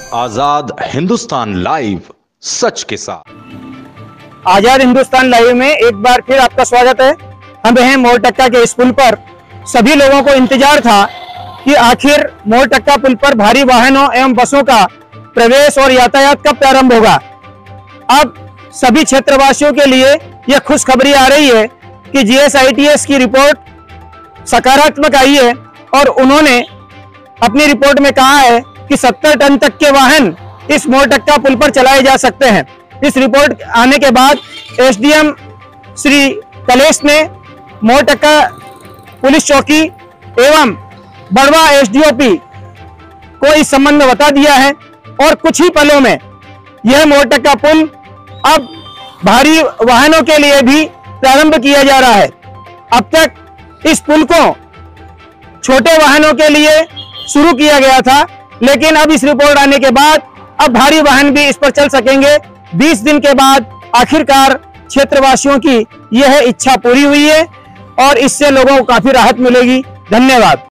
आजाद Hindustan live, सच के साथ। आजाद Hindustan live में एक बार फिर आपका स्वागत है। हम हैं मोरटक्का के इस पुल पर। सभी लोगों को इंतजार था कि आखिर मोरटक्का पुल पर भारी वाहनों एवं बसों का प्रवेश और यातायात कब प्रारंभ होगा। अब सभी क्षेत्रवासियों के लिए यह खुशखबरी आ रही है कि GSITS की रिपोर्ट सकारात्मक आई है और उन्होंने अपनी रिपोर्ट में कहा है कि 70 टन तक के वाहन इस मोरटक्का पुल पर चलाए जा सकते हैं। इस रिपोर्ट आने के बाद SDM श्री कलेश ने मोरटक्का पुलिस चौकी एवं बड़वा SDOP को इस संबंध में बता दिया है और कुछ ही पलों में यह मोरटक्का पुल अब भारी वाहनों के लिए भी प्रारंभ किया जा रहा है। अब तक इस पुल को छोटे वाहनों के लिए शुरू किया गया था, लेकिन अब इस रिपोर्ट आने के बाद अब भारी वाहन भी इस पर चल सकेंगे। 20 दिन के बाद आखिरकार क्षेत्रवासियों की यह इच्छा पूरी हुई है और इससे लोगों को काफी राहत मिलेगी। धन्यवाद।